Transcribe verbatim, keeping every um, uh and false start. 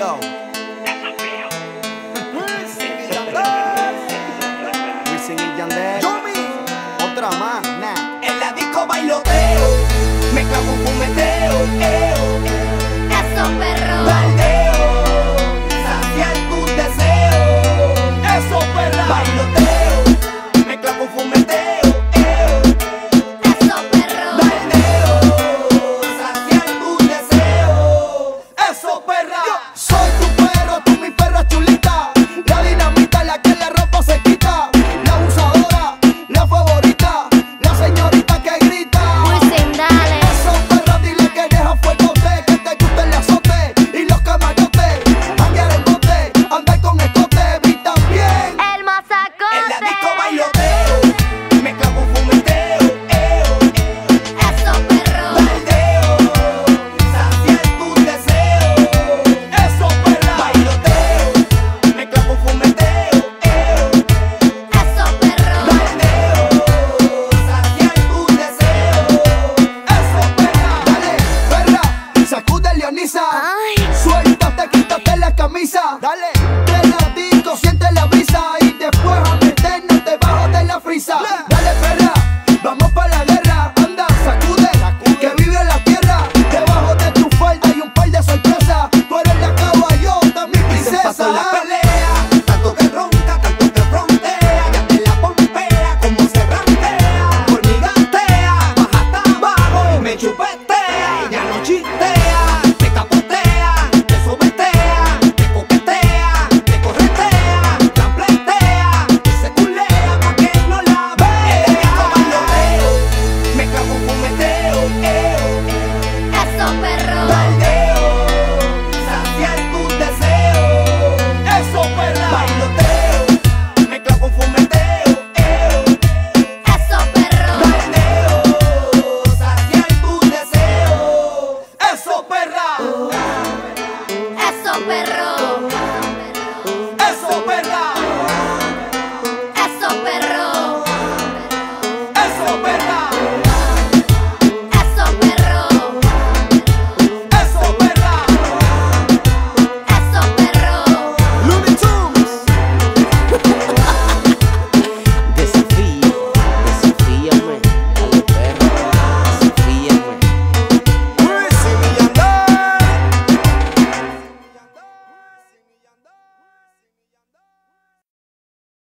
Yo. Wisin y Yandel. Otra más, nah. En la disco bailoteo, me clavo un fumeteo, eo. Eso, perro. Baldeo, saciar tus deseos. Eso, perra. Bailoteo, me clavo un fumeteo, eo. Eso, perro. Baldeo, saciar tus deseos. Eso, perra. Soy tu perro, tú mi perra chulita. La dinamita, la que la ropa se quita. La abusadora, la favorita. La señorita que grita. Wisin, dale. Eso, perra, dile que deja fuegote. Que te gusta el azote y los camarotes. Janguear en bote, andar con escote. Vi también. El masacote. En la disco bailoteo, me clavo un fumeteo, eo. Eso, perro. Baldeo, saciar tus deseos. Eso, perra. Bailoteo, me clavo un fumeteo, eo. Eso, perro. Baldeo, saciar tus deseos. Eso, perra. Dale, perra, sacude Leonisa. Ay. Suéltate, quítate la camisa. Dale. De la disco, siente la brisa. Y después a meternos debajo de la frisa.